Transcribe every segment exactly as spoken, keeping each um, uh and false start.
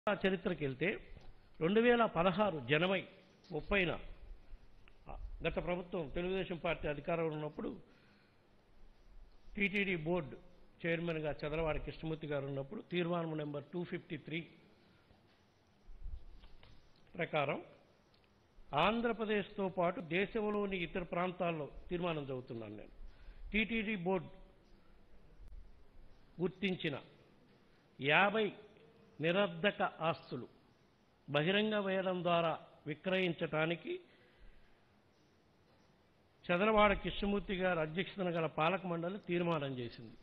చరిత్రకి వెళ్తే రెండు వేల పదహారు జనవరి ముప్పైన గత ప్రభుత్వం తెలుగుదేశం పార్టీ అధికారంలో ఉన్నప్పుడు టీటీడీ బోర్డు చైర్మన్గా చదలవాడ కృష్ణమూర్తి గారు ఉన్నప్పుడు తీర్మానం నెంబర్ టూ ఫిఫ్టీ త్రీ ప్రకారం ఆంధ్రప్రదేశ్తో పాటు దేశంలోని ఇతర ప్రాంతాల్లో తీర్మానం చదువుతున్నాను నేను. టీటీడీ బోర్డు గుర్తించిన యాభై నిరర్ధక ఆస్తులు బహిరంగ వేలం ద్వారా విక్రయించడానికి చదలవాడ కృష్ణమూర్తి గారు అధ్యక్షతన గల పాలక మండలి తీర్మానం చేసింది.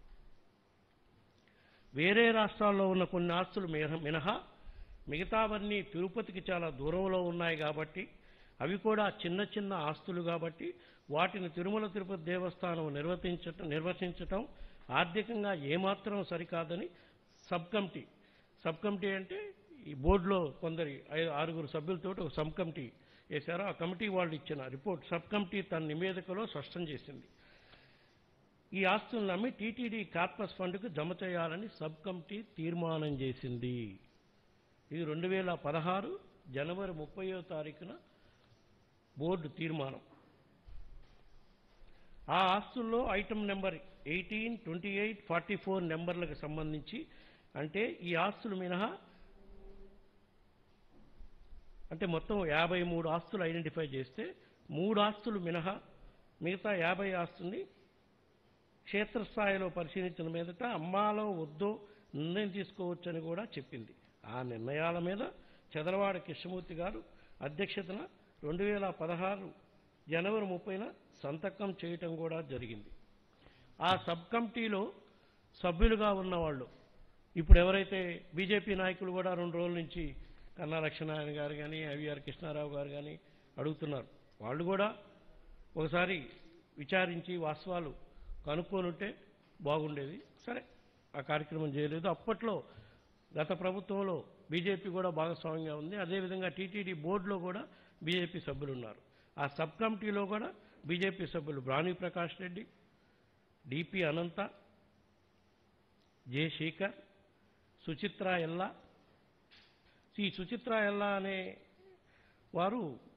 వేరే రాష్ట్రాల్లో ఉన్న కొన్ని ఆస్తులు మినహా మిగతావన్నీ తిరుపతికి చాలా దూరంలో ఉన్నాయి కాబట్టి అవి కూడా చిన్న చిన్న ఆస్తులు కాబట్టి వాటిని తిరుమల తిరుపతి దేవస్థానం నిర్వర్తించటం నిర్వహించటం ఆర్థికంగా ఏమాత్రం సరికాదని సబ్ కమిటీ సబ్ కమిటీ అంటే ఈ బోర్డులో కొందరి ఆరుగురు సభ్యులతో ఒక సబ్ కమిటీ వేశారు. ఆ కమిటీ వాళ్ళు ఇచ్చిన రిపోర్ట్ సబ్ కమిటీ తన నివేదికలో స్పష్టం చేసింది. ఈ ఆస్తులను నమ్మి టీటీడీ కార్పస్ ఫండ్కు జమ చేయాలని సబ్ కమిటీ తీర్మానం చేసింది. ఇది రెండు వేల పదహారు జనవరి ముప్పయో తారీఖున బోర్డు తీర్మానం. ఆ ఆస్తుల్లో item number eighteen twenty eight forty four నెంబర్లకు సంబంధించి అంటే ఈ ఆస్తులు మినహా అంటే మొత్తం యాభై మూడు ఆస్తులు ఐడెంటిఫై చేస్తే మూడు ఆస్తులు మినహా మిగతా యాభై ఆస్తుల్ని క్షేత్రస్థాయిలో పరిశీలించిన మీదట అమ్మాలో వద్దో నిర్ణయం తీసుకోవచ్చని కూడా చెప్పింది. ఆ నిర్ణయాల మీద చదలవాడ కృష్ణమూర్తి గారు అధ్యక్షతన రెండు వేల పదహారు జనవరి ముప్పైన సంతకం చేయటం కూడా జరిగింది. ఆ సబ్ కమిటీలో సభ్యులుగా ఉన్నవాళ్ళు ఇప్పుడు ఎవరైతే బీజేపీ నాయకులు కూడా రెండు రోజుల నుంచి కన్నా లక్ష్మీనారాయణ గారు కానీ ఐవీఆర్ కృష్ణారావు గారు కానీ అడుగుతున్నారు. వాళ్ళు కూడా ఒకసారి విచారించి వాస్తవాలు కనుక్కొని ఉంటే బాగుండేది. సరే, ఆ కార్యక్రమం చేయలేదు. అప్పట్లో గత ప్రభుత్వంలో బీజేపీ కూడా భాగస్వామ్యంగా ఉంది. అదేవిధంగా టీటీడీ బోర్డులో కూడా బీజేపీ సభ్యులు ఉన్నారు. ఆ సబ్ కమిటీలో కూడా బీజేపీ సభ్యులు బ్రాణి ప్రకాష్ రెడ్డి, డిపి అనంత, జె శేఖర్, సుచిత్ర ఎల్లా. ఈ సుచిత్ర ఎల్లా అనే వారు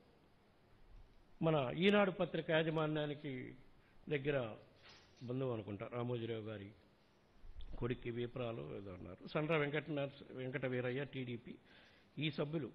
మన ఈనాడు పత్రిక యాజమాన్యానికి దగ్గర బంధువు అనుకుంటా, రామోజీరావు గారి కొడుక్కి వీపరాలు ఏదో అన్నారు. సండ్ర వెంకట వెంకట వీరయ్య టీడీపీ. ఈ సభ్యులు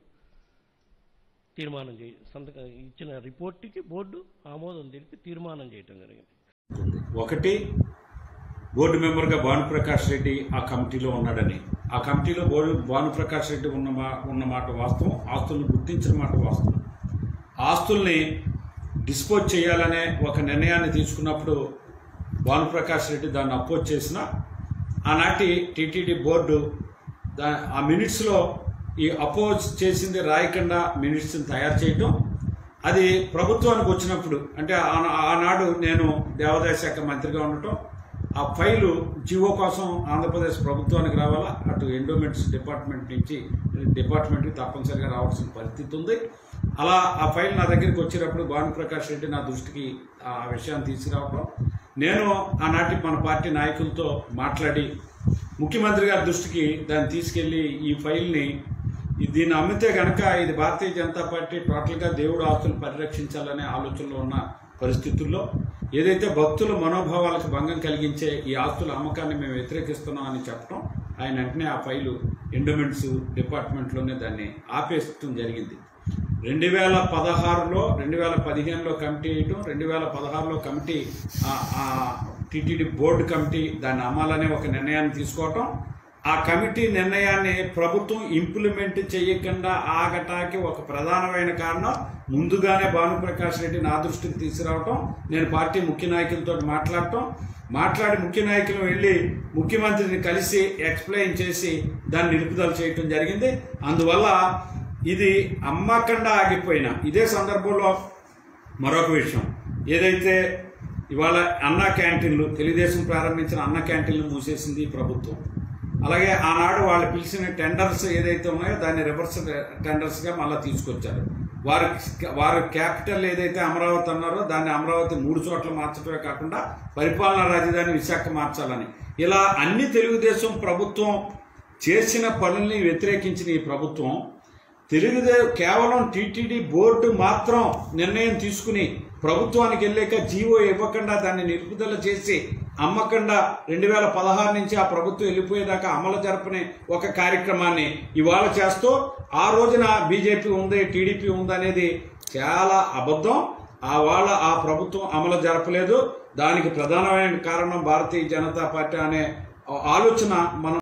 తీర్మానం చేయ సంతకం ఇచ్చిన రిపోర్టుకి బోర్డు ఆమోదం తెలిపి తీర్మానం చేయటం జరిగింది. ఒకటి, బోర్డు మెంబర్గా భానుప్రకాష్ రెడ్డి ఆ కమిటీలో ఉన్నాడని, ఆ కమిటీలో బోర్డు భానుప్రకాష్ రెడ్డి ఉన్న మా ఉన్న మాట వాస్తవం, ఆస్తులను గుర్తించిన మాట వాస్తవం. ఆస్తుల్ని డిస్పోజ్ చేయాలనే ఒక నిర్ణయాన్ని తీసుకున్నప్పుడు భానుప్రకాష్ రెడ్డి దాన్ని అపోజ్ చేసిన ఆనాటి టీటీడీ బోర్డు దా ఆ మినిట్స్లో ఈ అపోజ్ చేసింది రాయకుండా మినిట్స్ని తయారు చేయటం, అది ప్రభుత్వానికి వచ్చినప్పుడు అంటే ఆనాడు నేను దేవాదాయ శాఖ మంత్రిగా ఉండటం, ఆ ఫైలు జివో కోసం ఆంధ్రప్రదేశ్ ప్రభుత్వానికి రావాలా, అటు ఎండోమెంట్స్ డిపార్ట్మెంట్ నుంచి డిపార్ట్మెంట్కి తప్పనిసరిగా రావాల్సిన పరిస్థితి ఉంది. అలా ఆ ఫైల్ నా దగ్గరికి వచ్చేటప్పుడు భానుప్రకాష్ రెడ్డి నా దృష్టికి ఆ విషయాన్ని తీసుకురావడం, నేను ఆనాటి మన పార్టీ నాయకులతో మాట్లాడి ముఖ్యమంత్రి గారి దృష్టికి దాన్ని తీసుకెళ్లి ఈ ఫైల్ని దీన్ని అమ్మితే కనుక ఇది భారతీయ జనతా పార్టీ టోటల్గా దేవుడు ఆస్తులు పరిరక్షించాలనే ఆలోచనలో ఉన్న పరిస్థితుల్లో ఏదైతే భక్తుల మనోభావాలకు భంగం కలిగించే ఈ ఆస్తుల అమ్మకాన్ని మేము వ్యతిరేకిస్తున్నామని చెప్పడం, ఆయన వెంటనే ఆ ఫైలు ఎండోమెంట్స్ డిపార్ట్మెంట్లోనే దాన్ని ఆపేయడం జరిగింది. రెండు వేల పదహారులో రెండు వేల పదిహేనులో కమిటీ వేయటం, రెండు వేల పదహారులో కమిటీ టీటీడీ బోర్డు కమిటీ దాన్ని అమ్మాలనే ఒక నిర్ణయాన్ని తీసుకోవటం, ఆ కమిటీ నిర్ణయాన్ని ప్రభుత్వం ఇంప్లిమెంట్ చేయకుండా ఆగటానికి ఒక ప్రధానమైన కారణం ముందుగానే భానుప్రకాష్ రెడ్డి నా దృష్టికి తీసుకురావటం, నేను పార్టీ ముఖ్య నాయకులతో మాట్లాడటం, మాట్లాడి ముఖ్య నాయకులు వెళ్ళి ముఖ్యమంత్రిని కలిసి ఎక్స్ప్లెయిన్ చేసి దాన్ని నిలుపుదల చేయటం జరిగింది. అందువల్ల ఇది అమ్మకుండా ఆగిపోయినా ఇదే సందర్భంలో మరొక విషయం, ఏదైతే ఇవాళ అన్నా క్యాంటీన్లు తెలుగుదేశం ప్రారంభించిన అన్న క్యాంటీన్లు మూసేసింది ప్రభుత్వం. అలాగే ఆనాడు వాళ్ళు పిలిచిన టెండర్స్ ఏదైతే ఉన్నాయో దాన్ని రివర్స్ టెండర్స్గా మళ్ళీ తీసుకొచ్చారు. వారి వారు క్యాపిటల్ ఏదైతే అమరావతి అన్నారో దాన్ని అమరావతి మూడు చోట్ల మార్చడమే కాకుండా పరిపాలనా రాజధాని విశాఖ మార్చాలని, ఇలా అన్ని తెలుగుదేశం ప్రభుత్వం చేసిన పనుల్ని వ్యతిరేకించిన ఈ ప్రభుత్వం తెలుగుదే కేవలం టీటీడీ బోర్డు మాత్రం నిర్ణయం తీసుకుని ప్రభుత్వానికి వెళ్ళాక జీవో ఇవ్వకుండా దాన్ని నిలుపుదల చేసి అమ్మకుండా రెండు వేల పదహారు నుంచి ఆ ప్రభుత్వం వెళ్ళిపోయేదాకా అమలు జరపని ఒక కార్యక్రమాన్ని ఇవాళ చేస్తూ ఆ రోజున బీజేపీ ఉంది టీడీపీ ఉంది అనేది చాలా అబద్ధం. ఆ వాళ్ళ ఆ ప్రభుత్వం అమలు జరపలేదు. దానికి ప్రధానమైన కారణం భారతీయ జనతా పార్టీ అనే ఆలోచన మనం